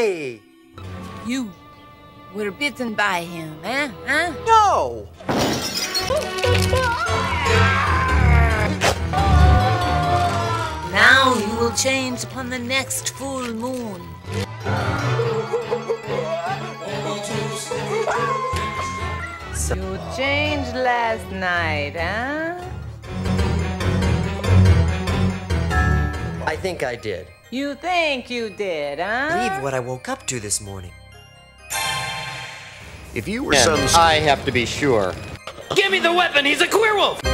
me! You were bitten by him, eh? Huh? No! Now you will change upon the next full moon. So you changed last night, huh? I think I did. You think you did, huh? Believe what I woke up to this morning. If you were I have to be sure. Give me the weapon! He's a queer wolf!